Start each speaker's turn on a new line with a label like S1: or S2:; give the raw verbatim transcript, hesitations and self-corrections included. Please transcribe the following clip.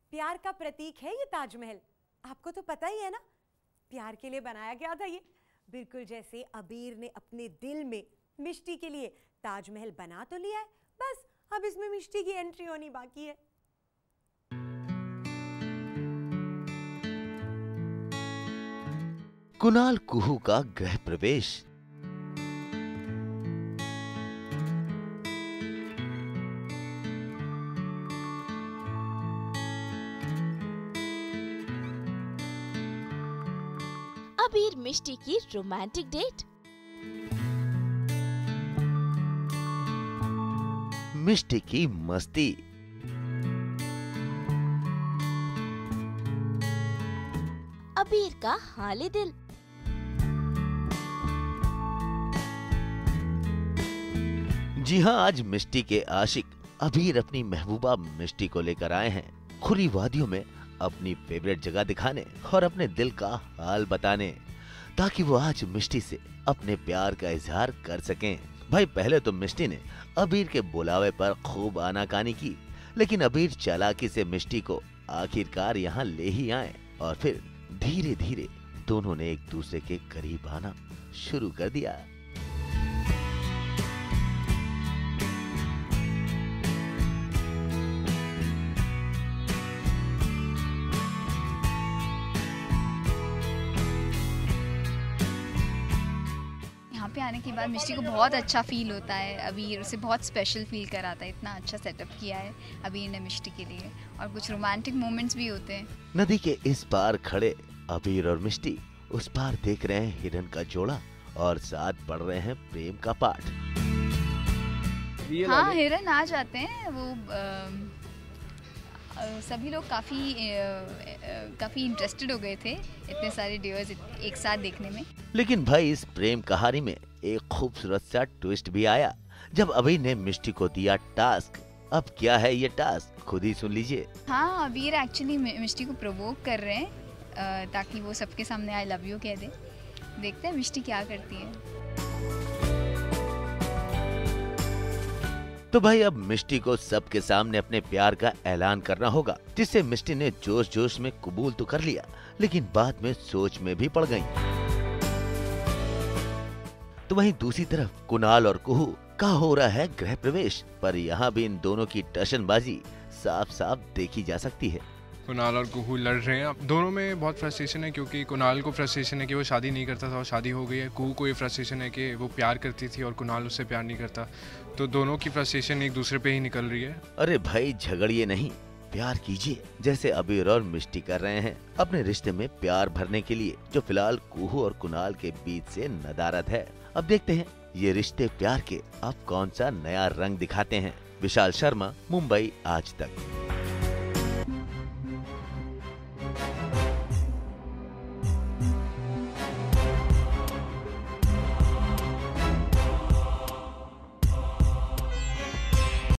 S1: प्यार का प्रतीक है ये ताजमहल, आपको तो पता ही है ना। प्यार के लिए बनाया गया था ये, बिल्कुल जैसे अबीर ने अपने दिल में मिष्टी के लिए ताजमहल बना तो लिया है, बस अब इसमें मिष्टी की एंट्री होनी बाकी है।
S2: कुणाल कुहू का गृह प्रवेश।
S3: अबीर मिष्टी की रोमांटिक डेट।
S2: मिष्टी की मस्ती।
S3: अबीर का हाले दिल।
S2: जी हाँ, आज मिष्टी के आशिक अबीर अपनी महबूबा मिष्टी को लेकर आए हैं खुली वादियों में अपनी फेवरेट जगह दिखाने और अपने दिल का हाल बताने, ताकि वो आज मिष्टी से अपने प्यार का इजहार कर सकें। भाई पहले तो मिष्टी ने अबीर के बुलावे पर खूब आनाकानी की, लेकिन अबीर चालाकी से मिष्टी को आखिरकार यहाँ ले ही आए और फिर धीरे धीरे दोनों ने एक दूसरे के करीब आना शुरू कर दिया।
S4: पे आने के बाद मिष्टी को बहुत अच्छा फील होता है। अबीर उसे बहुत स्पेशल फील कराता है, इतना अच्छा सेटअप किया है अबीर ने मिष्टी के लिए, और कुछ रोमांटिक मोमेंट्स भी होते हैं।
S2: नदी के इस पार खड़े अबीर और मिष्टी उस पार देख रहे हैं हिरन का जोड़ा और साथ पढ़ रहे हैं प्रेम का पाठ।
S4: हाँ, हिरन आ जाते हैं, वो आ, सभी लोग काफ़ी काफ़ी इंटरेस्टेड हो गए थे इतने सारे डियर्स एक साथ देखने में।
S2: लेकिन भाई इस प्रेम कहानी में एक खूबसूरत सा ट्विस्ट भी आया जब अबीर ने मिष्टी को दिया टास्क। अब क्या है ये टास्क, खुद ही सुन लीजिए।
S4: हाँ, अबीर एक्चुअली मिष्टी को प्रोवोक कर रहे हैं ताकि वो सबके सामने आई लव यू कह दे। देखते हैं मिष्टी क्या करती है।
S2: तो भाई अब मिष्टी को सबके सामने अपने प्यार का ऐलान करना होगा, जिससे मिष्टी ने जोश जोश में कबूल तो कर लिया, लेकिन बाद में सोच में भी पड़ गई। तो वहीं दूसरी तरफ कुणाल और कुहू का हो रहा है गृह प्रवेश, पर यहाँ भी इन दोनों की टशनबाजी साफ साफ देखी जा सकती है।
S5: कुणाल और कुहू लड़ रहे हैं, अब दोनों में बहुत फ्रस्ट्रेशन है, क्योंकि कुणाल को फ्रस्ट्रेशन है कि वो शादी नहीं करता था और शादी हो गई है। कुहू को ये फ्रस्ट्रेशन है कि वो प्यार करती थी और कुणाल उससे प्यार नहीं करता, तो दोनों की फ्रस्ट्रेशन एक दूसरे पे ही निकल रही है।
S2: अरे भाई झगड़िए नहीं, प्यार कीजिए, जैसे अबीर और मिष्टी कर रहे हैं अपने रिश्ते में प्यार भरने के लिए, जो फिलहाल कुहू और कुणाल के बीच से नदारद है। अब देखते हैं ये रिश्ते प्यार के अब कौन सा नया रंग दिखाते हैं। विशाल शर्मा, मुंबई आज तक।